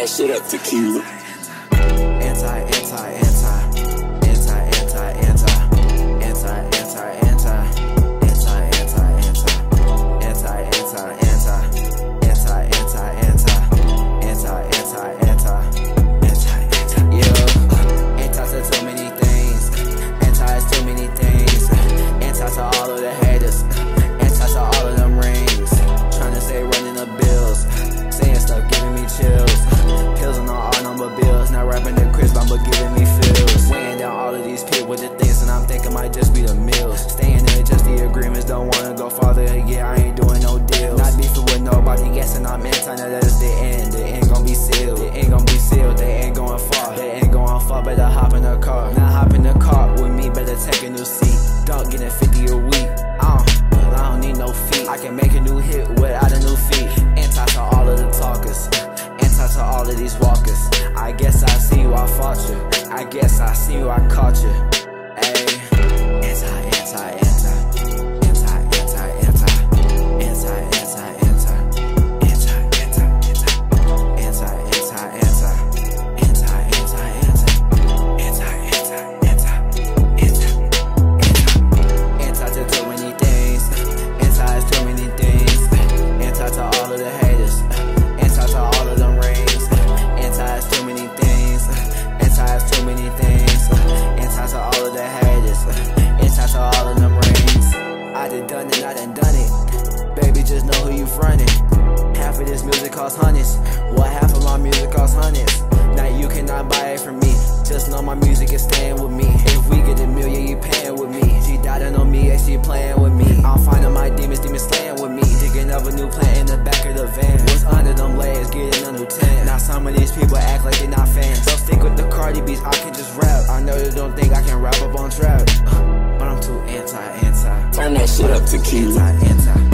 that shit up to Killa. With the things and I'm thinking might just be the meals. Staying there, just the agreements, don't wanna go farther. Yeah, I ain't doing no deals. Not beefing with nobody, guessing I'm anti. Now that's the end. The end gon' be sealed. The end gon' be sealed. They ain't going far. They ain't going far. Better hop in the car. Now hop in the car with me. Better take a new seat. Don't get it 50 a week. I don't need no feet. I can make a new hit without a new feet. Anti to all of the talkers. Anti to all of these walkers. I guess I see you, I fought you. I guess I see you, I caught you. I done it. Baby, just know who you frontin'. Half of this music costs hundreds. Well, half of my music costs hundreds. Now you cannot buy it from me. Just know my music is staying with me. If we get $1 million, you paying with me. She doubting on me and she playing with me. I'm finding my demons slaying with me. Digging up a new plant in the back of the van. What's under them layers, getting a new 10. Now some of these people act like they not fans. So stick with the Cardi beats, I can just rap. I know they don't think I can rap up on trap. But I'm too anti. Turn that shit up to Killa. Anti.